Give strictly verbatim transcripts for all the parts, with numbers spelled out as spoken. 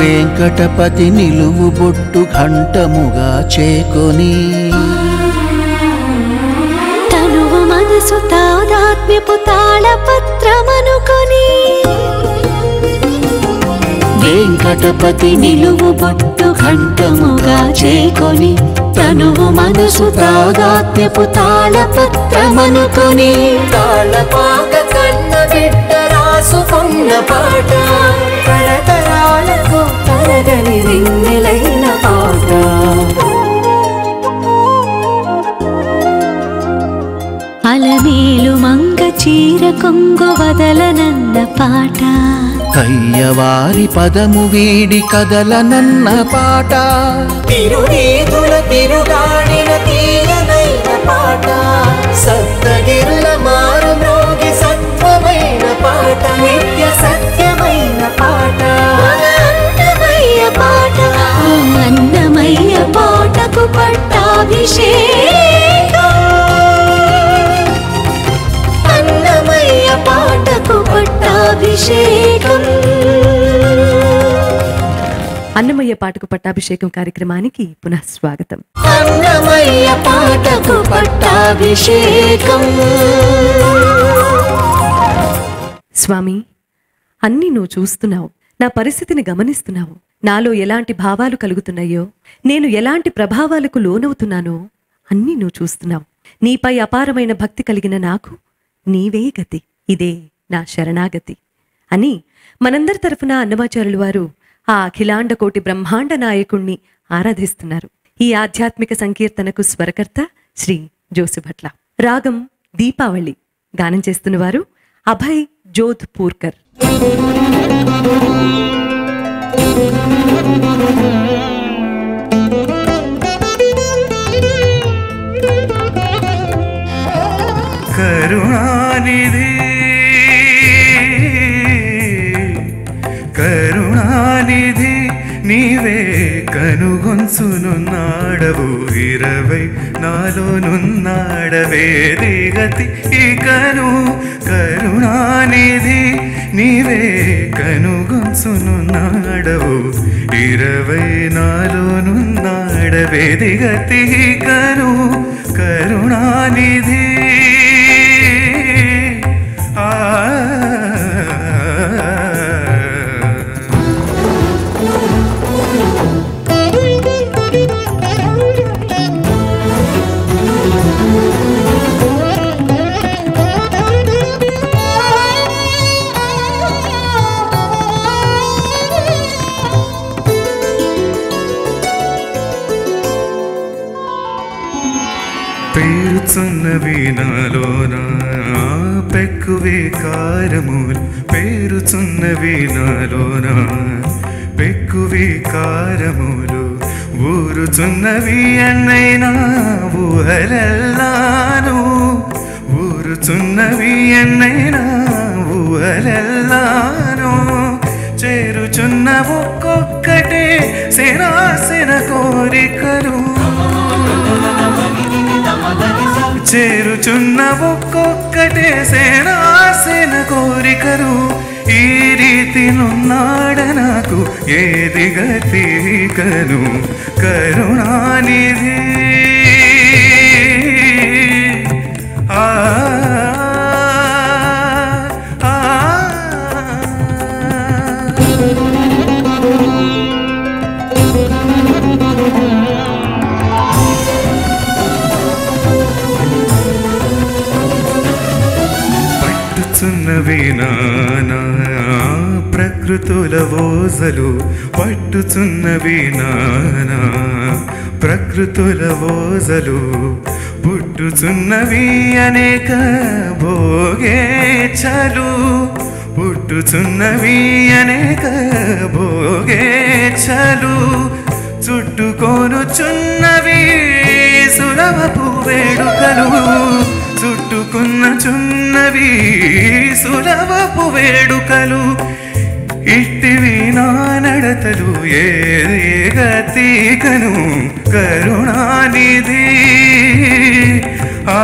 వెంకటపతి నిలువు బొట్టు ఘంటముగా చేకొని తనువు మనసు తాదాత్మ్యపు తాళపత్రమనుకొని వెంకటపతి నిలువు బొట్టు ఘంటముగా చేకొని తనువు మనసు తాదాత్మ్యపు తాళపత్రమనుకొని తాళపాక కన్న బిడ్డ రాసుకున్న పాట తరతరాలకు తరగని వెన్నెలైన పాట అలమేలు మంగ చీర కొంగు వదలనన్న పాట కయ్యవారి పదము వీడి కదలనన్న పాట తిరునీతుల తిరుగాడిన తీయనైన పాట సప్తగిరుల మారు మ్రోగి సత్వమైన పాట నిత్య సత్యమైన పాట అన్నమయ్య పాట అన్నమయ్య పాటకు పట్టాభిషేకం అన్నమయ్య పాటకు పట్టాభిషేకం. అన్నమయ్య పాటకు పట్టాభిషేకం కార్యక్రమానికి పునః స్వాగతం. అన్నమయ్య పాటకు పట్టాభిషేకం. స్వామి, అన్నీ నువ్వు చూస్తున్నావు, నా పరిస్థితిని గమనిస్తున్నావు, నాలో ఎలాంటి భావాలు కలుగుతున్నాయో, నేను ఎలాంటి ప్రభావాలకు లోనవుతున్నానో అన్నీ నువ్వు చూస్తున్నావు. నీపై అపారమైన భక్తి కలిగిన నాకు నీవే గతి, ఇదే నా శరణాగతి అని మనందరి తరఫున అన్నమాచార్యులు వారు ఆ అఖిలాండ కోటి బ్రహ్మాండ నాయకుణ్ణి ఆరాధిస్తున్నారు. ఈ ఆధ్యాత్మిక సంకీర్తనకు స్వరకర్త శ్రీ జోసుభట్ల. రాగం దీపావళి. గానం చేస్తున్నవారు అభయ్ జోధ్పూర్కర్. కరుణానిధి కరుణానిధి నీవే కనుగొంచునున్నాడవు ఇరవై నాలోనున్నాడవే దిగతి ఇకను కరుణానిధి నీవే కనుగొంచునున్నాడవు ఇరవై నాలోనున్నాడవే దిగతి ఇకను కరుణానిధి ఆ పేరుచున్నవి నాలోనా పెక్కువే కారములు పేరుచున్నవి నాలోనా పెక్కువే కారములు ఊరుచున్నవి అన్నైనా ఊహలెల్లాను ఊరుచున్నవి అన్నైనా ఊహలెల్లాను చేరుచున్న ఒక్కొక్కటే సేనాసిన కోరికలు చేరుచున్న ఒక్కొక్కటే సేనాసిన కోరికలు ఈ రీతినున్నాడ నాకు ఏది గతికను కరుణానిధి ఆ పట్టుచున్నవి నానా ప్రకృతుల ఓజలు పట్టుచున్నవి నానా ప్రకృతుల ఓజలు పుట్టుచున్నవి అనేక భోగేచ్ఛలు పుట్టుచున్నవి అనేక భోగేచ్ఛలు చుట్టుకొనుచున్నవి సులభపు వేడుకలు చుట్టుకున్న చున్నవి సులభపు వేడుకలు ఇట్టివి నా నడతలు ఏదే గతికను కరుణానిధి ఆ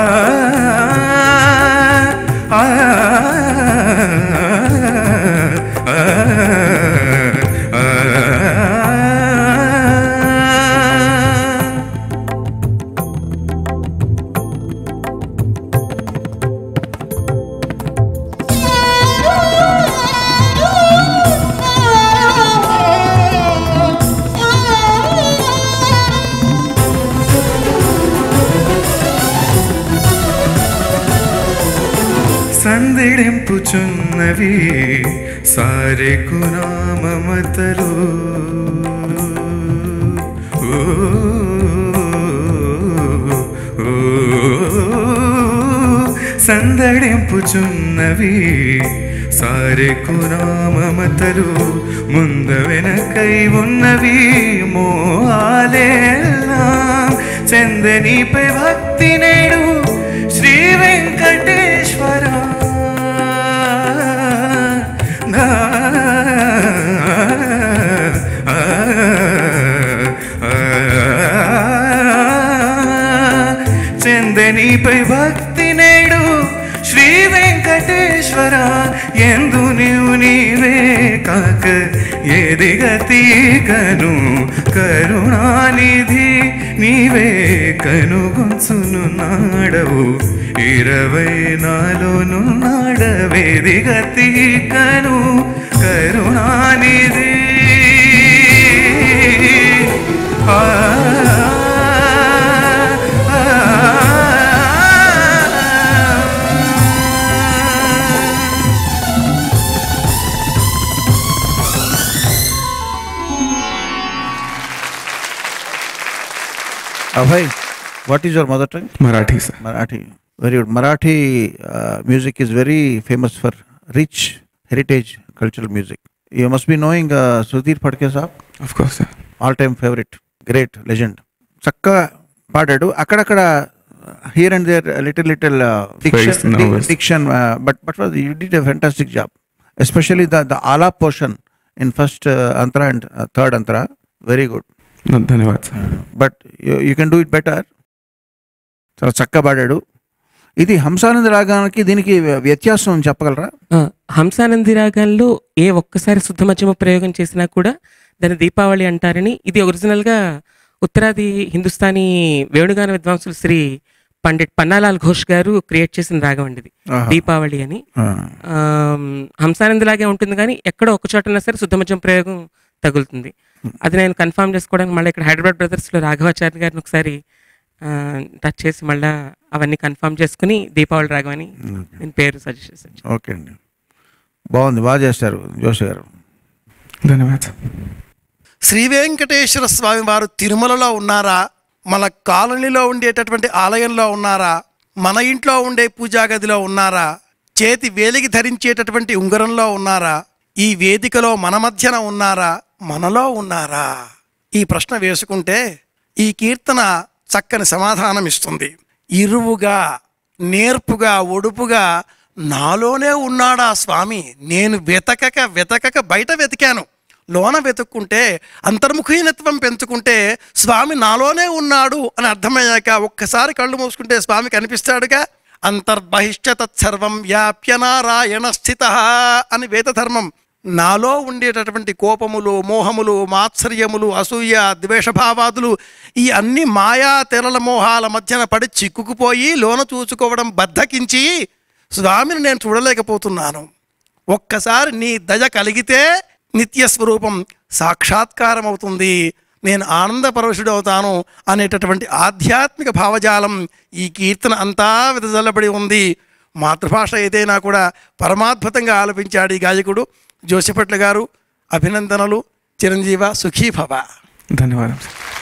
ఆ ఆ సందడింపుచున్నవి సారెకునా మమతలు సందడింపుచున్నవి సారెకునా మమతలు ముంద వెనకై ఉన్నవి మోహాలేలా చందనిపై భక్తి నేడు శ్రీ వెంకటేశ్వర చందనిపై భక్తి నేడు శ్రీ వెంకటేశ్వర ఎందు నీవు నీవే కాక ఏది గతికను కరుణానిధి నీవే కనుగొంచును నాడవు ఇరవై నాలును నాడవేది గతికను కరుణానిధి ఆ Abhay, what is your mother tongue? Marathi, sir. Marathi. Very good. Marathi uh, music is very famous for rich heritage cultural music. You must be knowing uh, Sudhir Phadke Saab. Of course, sir. All-time favorite, great legend. Chakka paadadu. Akkadakada here and there a little little uh, diction, di diction uh, but but was, you did a fantastic job. Especially the the ala portion in first uh, antara and uh, third antara. Very good. No, ధన్యవాద్ sir. But you can do it better. చాలా చక్కగా పాడాడు. ఇది హంసానంది రాగానికి దీనికి వ్యత్యాసం చెప్పగలరా? హంసానంది రాగాల్లో ఏ ఒక్కసారి శుద్ధ మధ్యమ ప్రయోగం చేసినా కూడా దాన్ని దీపావళి అంటారని, ఇది ఒరిజినల్గా ఉత్తరాది హిందుస్థానీ వేణుగాన విద్వాంసులు శ్రీ పండిట్ పన్నాలాల్ ఘోష్ గారు క్రియేట్ చేసిన రాగం అండి ఇది, దీపావళి అని. హంసానంది లాగే ఉంటుంది కానీ ఎక్కడో ఒక చోట ఉన్నా సరే శుద్ధ మధ్యమ ప్రయోగం తగులుతుంది. అది నేను కన్ఫర్మ్ చేసుకోవడానికి మళ్ళీ ఇక్కడ హైదరాబాద్ బ్రదర్స్లో రాఘవాచార్య గారిని ఒకసారి టచ్ చేసి మళ్ళీ అవన్నీ కన్ఫర్మ్ చేసుకుని దీపావళి రాగం అని నేను పేరు సజెస్ట్ చేశాను. ఓకే అండి, బాగుంది, బాగా చేస్తారు జోషి గారు. ధన్యవాద్. శ్రీ వెంకటేశ్వర స్వామి వారు తిరుమలలో ఉన్నారా, మన కాలనీలో ఉండేటటువంటి ఆలయంలో ఉన్నారా, మన ఇంట్లో ఉండే పూజా గదిలో ఉన్నారా, చేతి వేలికి ధరించేటటువంటి ఉంగరంలో ఉన్నారా, ఈ వేదికలో మన మధ్యన ఉన్నారా, మనలో ఉన్నారా? ఈ ప్రశ్న వేసుకుంటే ఈ కీర్తన చక్కని సమాధానం ఇస్తుంది. ఇరువుగా నేర్పుగా ఒడుపుగా నాలోనే ఉన్నాడా స్వామి, నేను వెతకక వెతకక బయట వెతికాను, లోన వెతుక్కుంటే అంతర్ముఖీనత్వం పెంచుకుంటే స్వామి నాలోనే ఉన్నాడు అని అర్థమయ్యాక ఒక్కసారి కళ్ళు మూసుకుంటే స్వామి కనిపిస్తాడుగా. అంతర్బహిష్ట తత్సర్వం వ్యాప్య నారాయణ స్థిత అని వేదధర్మం. నాలో ఉండేటటువంటి కోపములు, మోహములు, మాత్సర్యములు, అసూయ, ద్వేషభావాదులు, ఈ అన్ని మాయా తెరల మోహాల మధ్యన పడి చిక్కుకుపోయి లోన చూసుకోవడం బద్ధకించి స్వామిని నేను చూడలేకపోతున్నాను. ఒక్కసారి నీ దయ కలిగితే నిత్యస్వరూపం సాక్షాత్కారం అవుతుంది, నేను ఆనందపరవశుడవుతాను అనేటటువంటి ఆధ్యాత్మిక భావజాలం ఈ కీర్తన అంతా విదజల్లబడి ఉంది. మాతృభాష ఏదైనా కూడా పరమాద్భుతంగా ఆలపించాడు ఈ గాయకుడు. జోసిపట్ల గారు అభినందనలు. చిరంజీవ సుఖీభవ. ధన్యవాదం.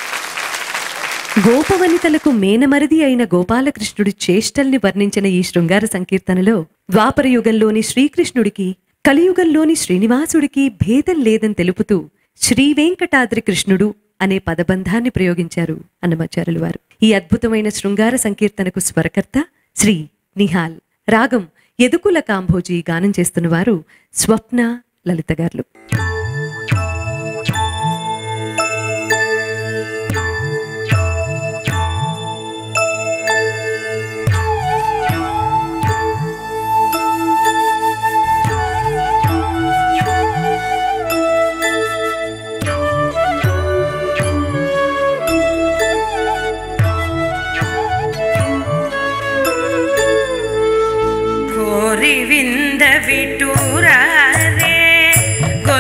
గోపవనితలకు మేనమరిది అయిన గోపాలకృష్ణుడి చేష్టల్ని వర్ణించిన ఈ శృంగార సంకీర్తనలో ద్వాపర యుగంలోని శ్రీకృష్ణుడికి కలియుగంలోని శ్రీనివాసుడికి భేదం లేదని తెలుపుతూ శ్రీ వెంకటాద్రి కృష్ణుడు అనే పదబంధాన్ని ప్రయోగించారు అన్నమాచార్యులు వారు. ఈ అద్భుతమైన శృంగార సంకీర్తనకు స్వరకర్త శ్రీ నిహాల్, రాగం యదుకుల కాంభోజీ, గానం చేస్తున్నవారు స్వప్న లలిత గారు. వింద విటూరే గో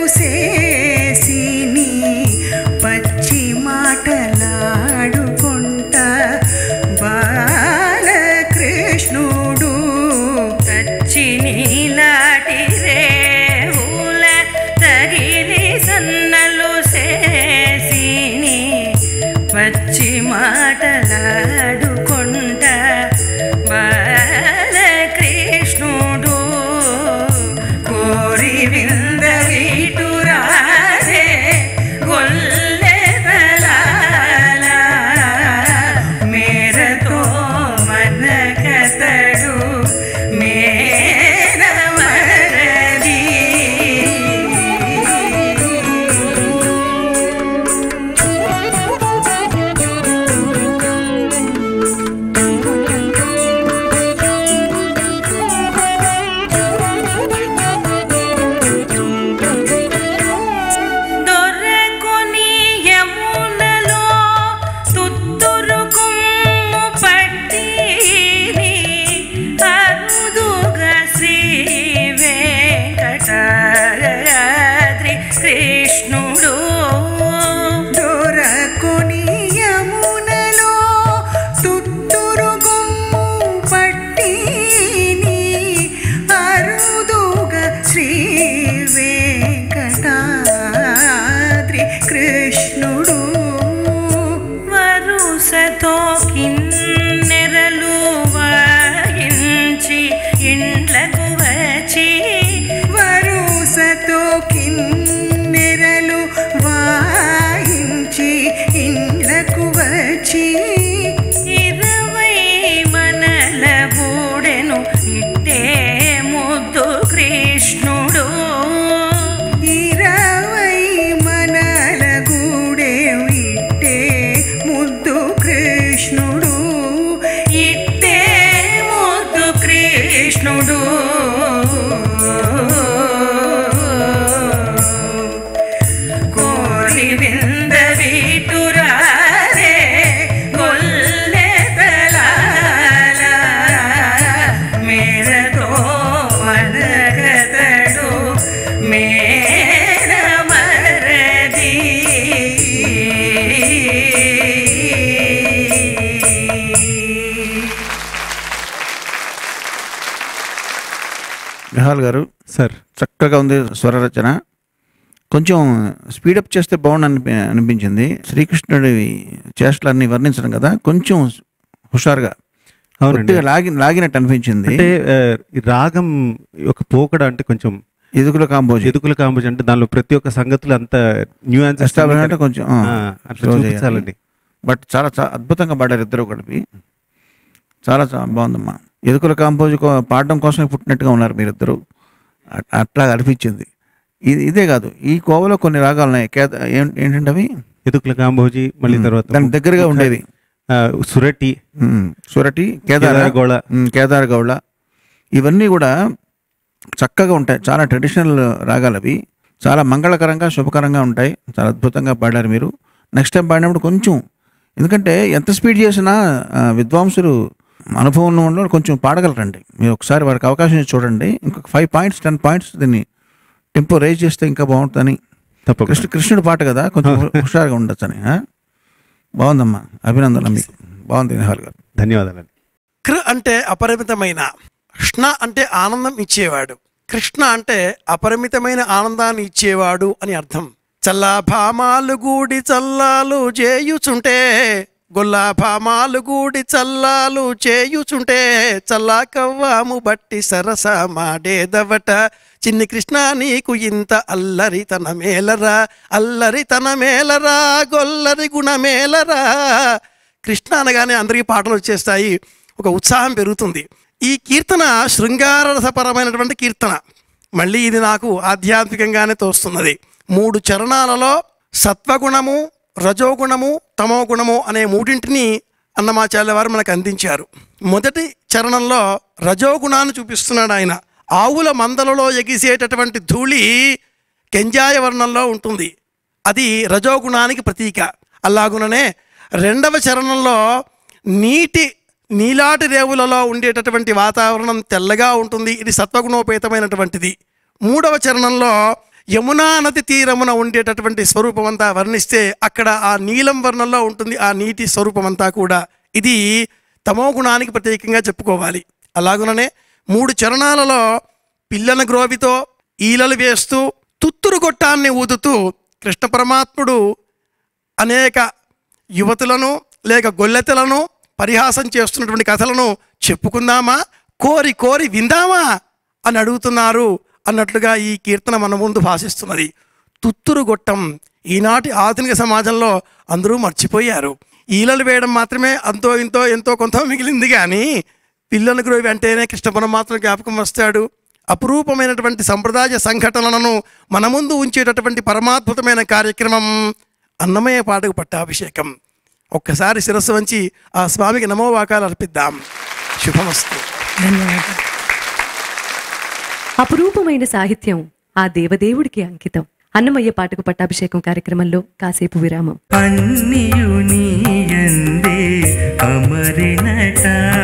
సేసిని పచ్చి మాటలాడుకుంటా బాలకృష్ణుడు తచ్చి నీలాటి రేవుల తగిలి సన్నలు సేసిని పచ్చి మాటలాడుకుంటా బాలకృష్ణుడు కోరి వింద వీటురారే గొల్లె బలాల మేరతో మన కతడు మేర మరది దొరకొని యమునలో తుత్తురు కొమ్ము పట్టిని అరుదుగా శ్రీ వెంకటాద్రి కృష్ణుడు దొరకొని యమునలో తుత్తురు గుమ్ము పట్టిని అరుదుగా శ్రీ వెంకటాద్రి కృష్ణుడు వరుసతో కిన్నెరలు వాయించి ఇండ్లకు వచ్చి వరుసతో కిన్నెరలు వాయించి ఇండ్లకు వచ్చి ఇరవై మనల బూడెను ఇట్టే ముద్దు కృష్ణుడు ఇరవై మనల గూడే ఇట్టే ముద్దు కృష్ణుడు ఇట్టే ముద్దు కృష్ణుడు కోరి వింద వీటురారే గొల్లె బలాల మేరతో మనగతడు మేర మరది విహాల్ గారు సార్ చక్కగా ఉంది స్వర రచన. కొంచెం స్పీడప్ చేస్తే బాగుండు అనిపి అనిపించింది. శ్రీకృష్ణుడి చేష్టలన్నీ వర్ణించడం కదా, కొంచెం హుషారుగా అవునండి. కొద్దిగా లాగి లాగినట్టు అనిపించింది. అంటే ఆ, ఈ రాగం ఒక పోకడ అంటే కొంచెం ఎదుకుల కాంబోజ్ ఎదుకుల కాంబోజ్ అంటే దానిలో ప్రతి ఒక్క సంగతులు అంత న్యూయాన్స్ ఎస్టాబ్లిష్ అంటే కొంచెం ఆ, అట్లా slow చేయాలి. చూపించాలండి. బట్ చాలా చాలా అద్భుతంగా పాడారు ఇద్దరు కలిపి. చాలా చాలా బాగుందమ్మా. ఎదుకుల కాంపోజ్ కో- పాడడం కోసమే పుట్టినట్టుగా ఉన్నారు మీరిద్దరు. అట్- అట్లా అనిపించింది. ఇది ఇదే కాదు, ఈ కోవలో కొన్ని రాగాలు ఉన్నాయి. కేద ఏం- ఏంటంటే అవి ఎదుకుల కాంబోజీ మళ్ళీ తర్వాత దానికి దగ్గరగా ఉండేవి. ఆ, సురటి ఉమ్, సురటి, కేదార కేదారగౌళ. ఉమ్, కేదార గౌళ, ఇవన్నీ కూడా చక్కగా ఉంటాయి. చాలా ట్రెడిషనల్ రాగాలు అవి. చాలా మంగళకరంగా శుభకరంగా ఉంటాయి. చాలా అద్భుతంగా పాడారు మీరు. నెక్స్ట్ టైం పాడినప్పుడు కొంచెం, ఎందుకంటే ఎంత స్పీడ్ చేసినా ఆ, విద్వాంసులు అనుభవం ఉన్న వాళ్ళు కొంచెం పాడగలరండి. మీరు ఒకసారి వారికి అవకాశం ఇచ్చి చూడండి. ఇంకొక ఫైవ్ పాయింట్స్ టెన్ పాయింట్స్ దీన్ని టెంపో రేజ్ చేస్తే ఇంకా బాగుంటుందని. తప్పకుండా కృష్ణ కృష్ణుడు పాట కదా, కొంచెం హుషారుగా ఉండొచ్చు అని. ఆ? బాగుందమ్మా, అభినందనలు మీకు. బాగుంది నిహాల్ గారు. ధన్యవాదాలండి. కృ అంటే అపరిమితమైన, కృష్ణ అంటే ఆనందం ఇచ్చేవాడు, కృష్ణ అంటే అపరిమితమైన ఆనందాన్ని ఇచ్చేవాడు అని అర్థం. చల్లా భామాలు గూడి చల్లాలు చేయుచుంటే, గొల్లా భామాలు గూడి చల్లాలు చేయుచుంటే, చల్లా కవ్వాము బట్టి సరస మాడేదవట, చిన్ని కృష్ణ నీకు ఇంత అల్లరి తన మేలరా, అల్లరి తన మేలరా, గొల్లరి గుణ మేలరా. కృష్ణ అనగానే అందరికీ పాటలు వచ్చేస్తాయి, ఒక ఉత్సాహం పెరుగుతుంది. ఈ కీర్తన శృంగారరసపరమైనటువంటి కీర్తన. మళ్ళీ ఇది నాకు ఆధ్యాత్మికంగానే తోస్తున్నది. మూడు చరణాలలో సత్వగుణము, రజోగుణము, తమోగుణము అనే మూడింటిని అన్నమాచార్య వారు మనకు అందించారు. మొదటి చరణంలో రజోగుణాన్ని చూపిస్తున్నాడు ఆయన. ఆవుల మందలలో ఎగిసేటటువంటి ధూళి కెంజాయ వర్ణంలో ఉంటుంది, అది రజోగుణానికి ప్రతీక. అలాగుననే రెండవ చరణంలో నీటి నీలాటి రేవులలో ఉండేటటువంటి వాతావరణం తెల్లగా ఉంటుంది, ఇది సత్వగుణోపేతమైనటువంటిది. మూడవ చరణంలో యమునా నది తీరమున ఉండేటటువంటి స్వరూపం అంతా వర్ణిస్తే అక్కడ ఆ నీలం వర్ణంలో ఉంటుంది ఆ నీటి స్వరూపం అంతా కూడా. ఇది తమో గుణానికి ప్రత్యేకంగా చెప్పుకోవాలి. అలాగుననే మూడు చరణాలలో పిల్లన గ్రోవితో ఈలలు వేస్తూ తుత్తురు గొట్టాన్ని ఊదుతూ కృష్ణ పరమాత్ముడు అనేక యువతులను లేక గొల్లెతలను పరిహాసం చేస్తున్నటువంటి కథలను చెప్పుకుందామా, కోరి కోరి విందామా అని అడుగుతున్నారు అన్నట్లుగా ఈ కీర్తన మన ముందు భాషిస్తున్నది. తుత్తురు గొట్టం ఈనాటి ఆధునిక సమాజంలో అందరూ మర్చిపోయారు. ఈలలు వేయడం మాత్రమే అంతో ఇంతో ఎంతో కొంత మిగిలింది. కానీ పిల్లల గురువు వెంటనే కృష్ణ పరమాత్మ జ్ఞాపకం వస్తాడు. అపురూపమైనటువంటి సంప్రదాయ సంఘటనలను మన ముందు ఉంచేటటువంటి పరమాద్భుతమైన కార్యక్రమం అన్నమయ్య పాటకు పట్టాభిషేకం. ఒక్కసారి శిరస్సు వంచి ఆ స్వామికి నమోవాకాలు అర్పిద్దాం. శుభమస్తు. ధన్యవాదాలు. అపురూపమైన సాహిత్యం ఆ దేవదేవుడికి అంకితం. అన్నమయ్య పాటకు పట్టాభిషేకం కార్యక్రమంలో కాసేపు విరామం. అన్నియు నీయందే అమరినట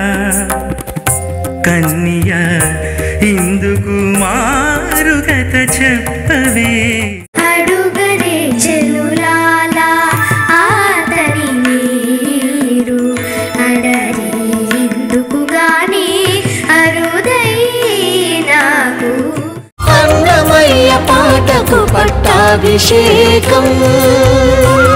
కన్య ఇందుకు మారుగత చెప్పవే. అడుగరే చెలులాలా ఆతని మీరు అడరి ఎందుకు గాని అరుదై నాకు. అన్నమయ్య పాటకు పట్టాభిషేకం.